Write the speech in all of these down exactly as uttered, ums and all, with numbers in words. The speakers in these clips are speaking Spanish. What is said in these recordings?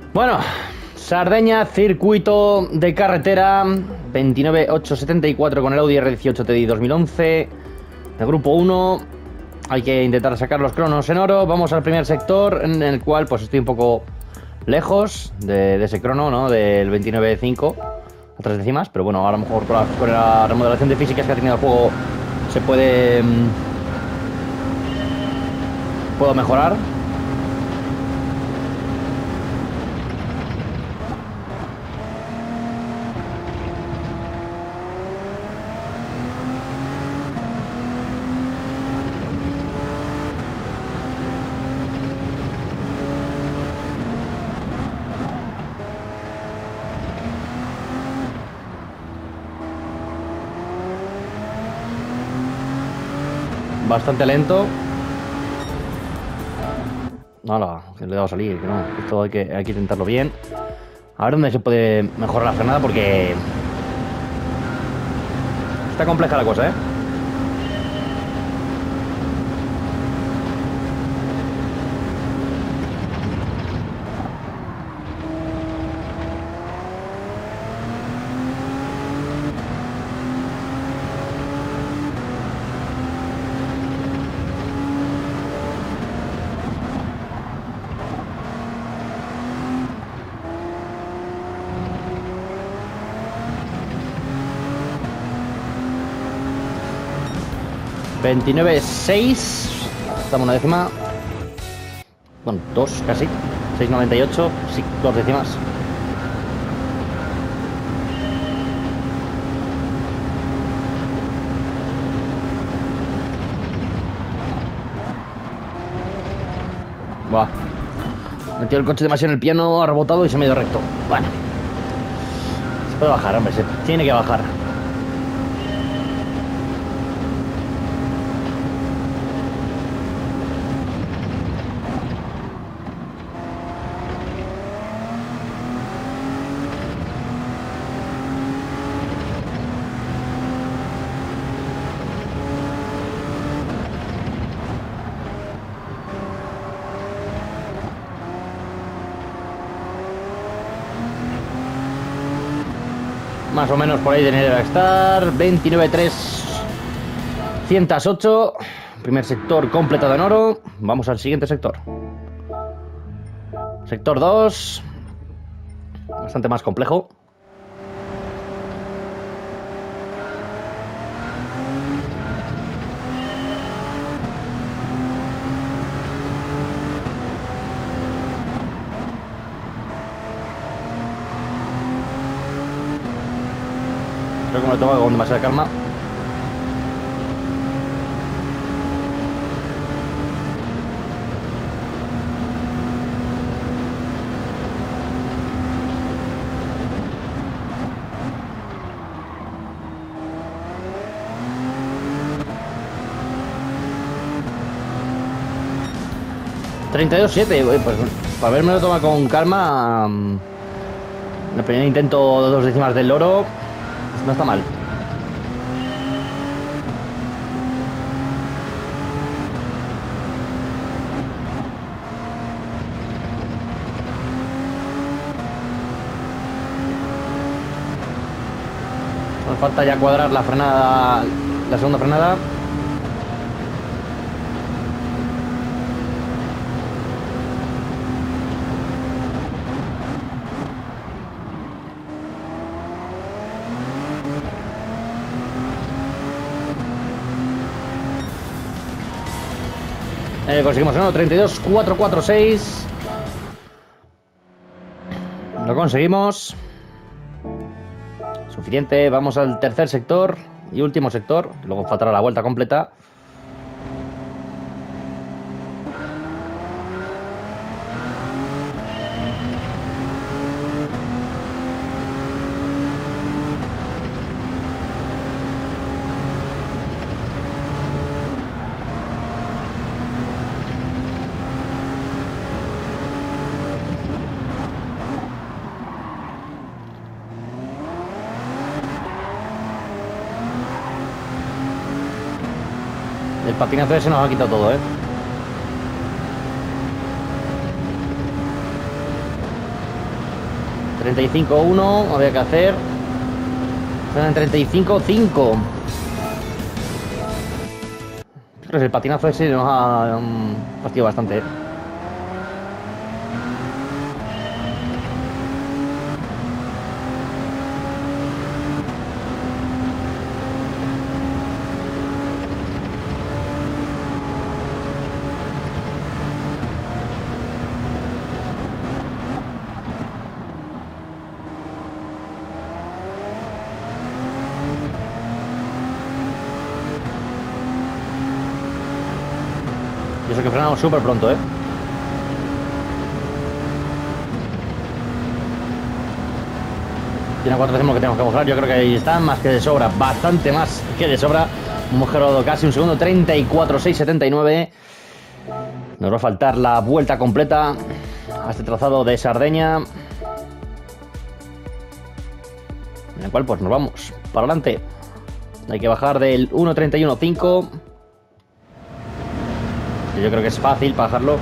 Bueno, Sardeña, circuito de carretera veintinueve mil ochocientos setenta y cuatro con el Audi R dieciocho T D I dos mil once de grupo uno. Hay que intentar sacar los cronos en oro. Vamos al primer sector, en el cual pues estoy un poco lejos de, de ese crono, ¿no? Del veintinueve punto cinco a tres décimas. Pero bueno, a lo mejor con la, con la remodelación de físicas que ha tenido el juego se puede... Mmm, puedo mejorar. Bastante lento. Hola, que le he dado a salir, que no. Esto hay que, hay que intentarlo bien. A ver dónde se puede mejorar la frenada, porque está compleja la cosa, ¿eh? veintinueve punto seis. Estamos una décima. Bueno, dos casi. seis punto noventa y ocho. Sí, dos décimas. Buah. He metido el coche demasiado en el piano, ha rebotado y se me ha ido recto. Bueno. Se puede bajar, hombre. Se tiene que bajar. Más o menos por ahí debería estar. veintinueve punto tres. ciento ocho. Primer sector completado en oro. Vamos al siguiente sector. Sector dos. Bastante más complejo. Creo que me lo tomo con demasiada calma. treinta y dos siete, pues para haberme lo tomado con calma. El primer intento, dos décimas del oro. No está mal. Nos falta ya cuadrar la frenada, la segunda frenada. Eh, conseguimos uno, treinta y dos cuatro cuatro seis. Lo conseguimos. Suficiente. Vamos al tercer sector y último sector. Luego faltará la vuelta completa. El patinazo ese nos ha quitado todo, ¿eh? treinta y cinco uno había que hacer. Están en treinta y cinco cinco. Pero el patinazo ese nos ha um, fastidiado bastante, ¿eh? Y eso que frenamos súper pronto, ¿eh? Tiene cuatro décimos que tenemos que mojar. Yo creo que ahí está más que de sobra. Bastante más que de sobra. Hemos mejorado casi un segundo. treinta y cuatro seis setenta y nueve. Nos va a faltar la vuelta completa a este trazado de Sardeña, en el cual pues nos vamos para adelante. Hay que bajar del uno treinta y uno cinco. Yo creo que es fácil bajarlo.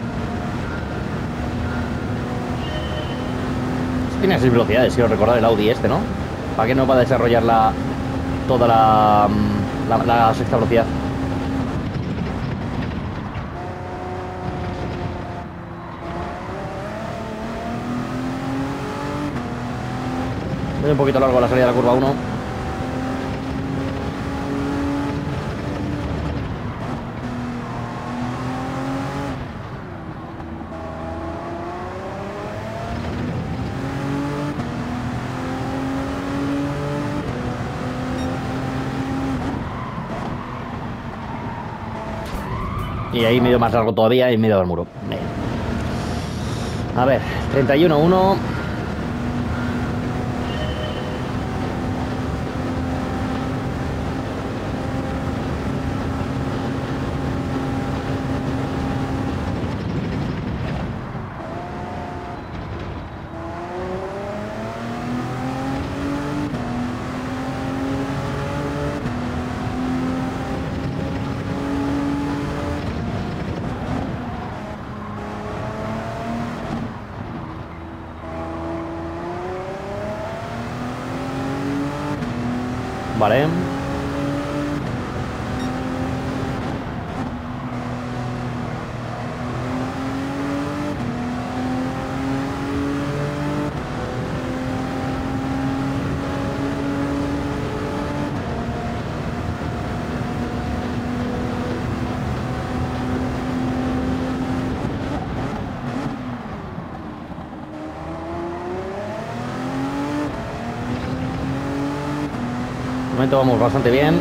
Tiene seis velocidades, quiero recordar, el Audi este, ¿no? Para que no va a desarrollar la, toda la, la, la sexta velocidad. Voy un poquito largo la salida de la curva uno. Y ahí medio más largo todavía y medio del muro. Bien. A ver, treinta y uno uno. Vale. De momento vamos bastante bien.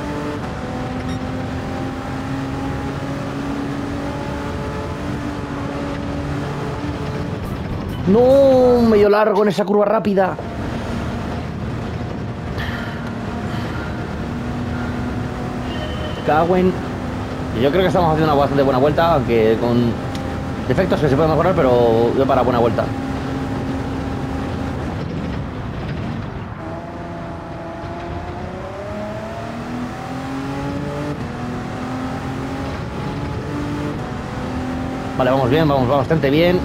No, medio largo en esa curva rápida. Cagüen. Yo creo que estamos haciendo una bastante buena vuelta, aunque con defectos que se pueden mejorar, pero yo para buena vuelta. Vale, vamos bien, vamos bastante bien.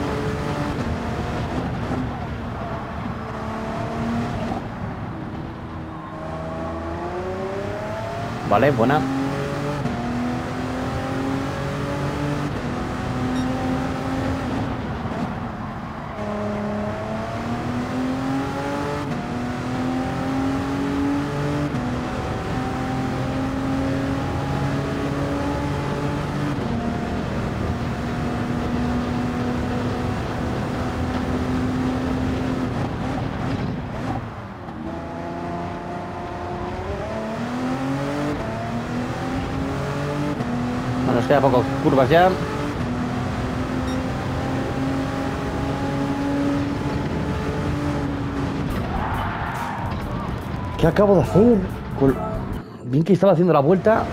Vale, buena. Nos queda pocas curvas ya. ¿Qué acabo de hacer? Bien que estaba haciendo la vuelta.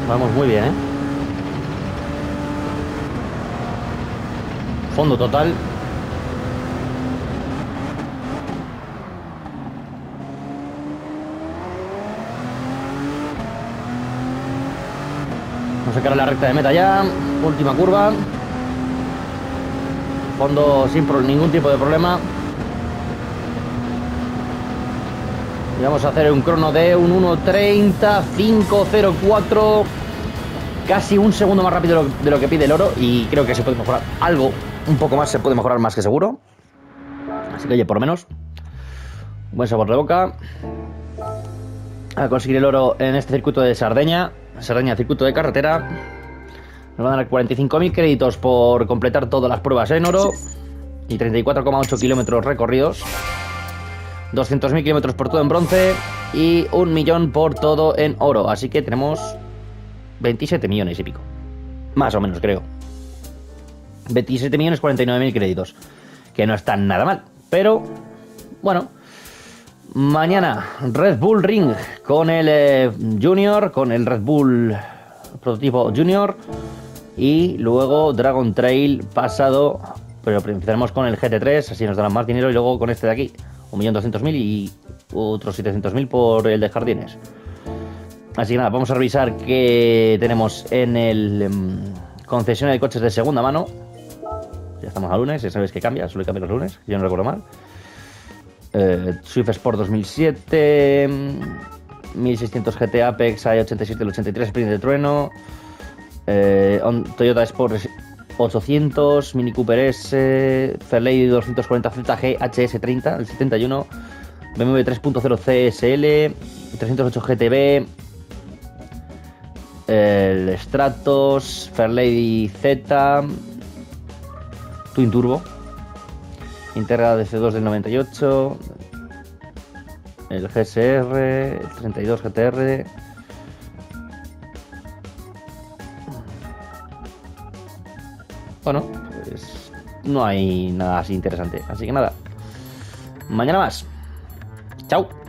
Vamos muy bien, ¿eh? Fondo total. Vamos a sacar a la recta de meta ya. Última curva. Fondo sin ningún tipo de problema. Y vamos a hacer un crono de un uno treinta cinco cero cuatro. Casi un segundo más rápido de lo, de lo que pide el oro. Y creo que se puede mejorar algo. Un poco más se puede mejorar más que seguro. Así que oye, por lo menos buen sabor de boca. A conseguir el oro en este circuito de Sardeña. Sardeña, circuito de carretera. Nos van a dar cuarenta y cinco mil créditos por completar todas las pruebas en oro. Y treinta y cuatro coma ocho kilómetros recorridos. doscientos mil kilómetros por todo en bronce. Y un millón por todo en oro. Así que tenemos veintisiete millones y pico. Más o menos, creo. veintisiete millones cuarenta y nueve mil créditos. Que no están nada mal. Pero, bueno. Mañana Red Bull Ring con el eh, Junior. Con el Red Bull prototipo Junior. Y luego Dragon Trail pasado. Pero empezaremos con el G T tres. Así nos darán más dinero. Y luego con este de aquí. un millón doscientos mil y otros setecientos mil por el de Jardines. Así que nada, vamos a revisar qué tenemos en el um, concesionario de coches de segunda mano. Ya estamos a lunes, ya sabéis que cambia, suele cambiar los lunes, yo no recuerdo mal. Eh, Swift Sport dos mil siete, mil seiscientos G T Apex, A ochenta y siete, el ochenta y tres, Sprint de Trueno, eh, Toyota Sport ochocientos, Mini Cooper S, Fairlady doscientos cuarenta Z G H S treinta, el setenta y uno, B M W tres punto cero C S L, trescientos ocho G T B, el Stratos, Fairlady Z, Twin Turbo, Integra D C dos del noventa y ocho, el G S R, el treinta y dos G T R. Bueno, pues no hay nada así interesante. Así que nada, mañana más. Chao.